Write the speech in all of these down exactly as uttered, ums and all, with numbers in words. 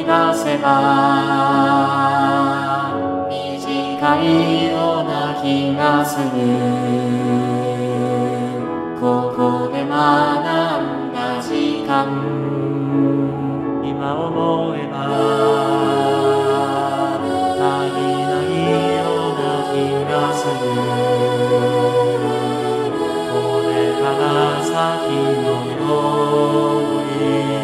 出せば短いような気がする。ここで学んだ時間、今思えば足りないような気がする。これから先のように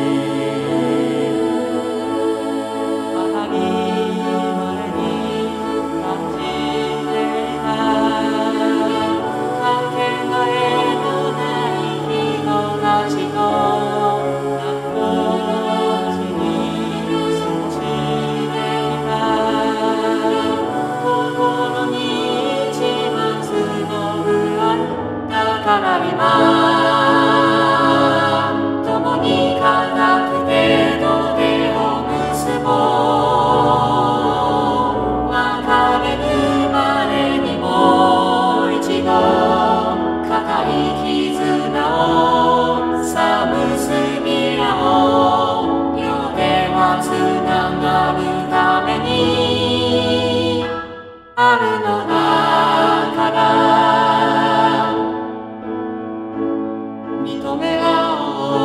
今共に固く手と手を結ぼう。別れるまでにもう一度固い絆をさ結び合おう。両手はつながるためにあるのだから。認め合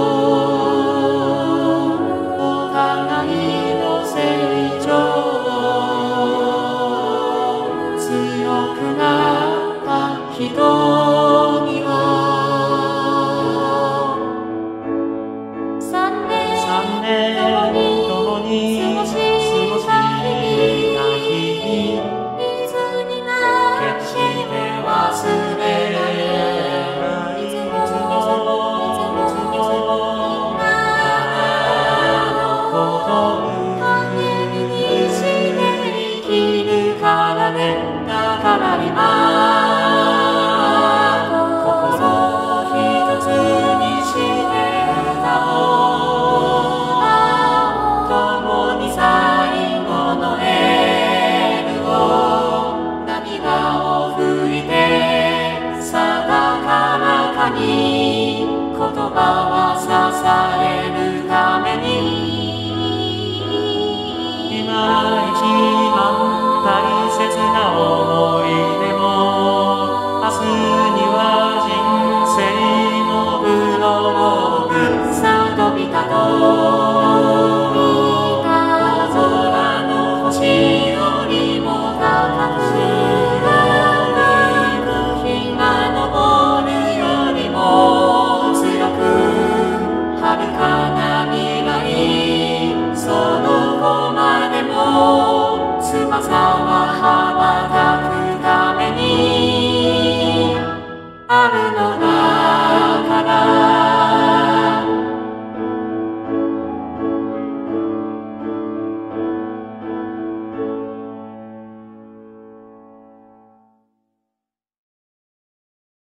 おうお互いの成長。強くなった人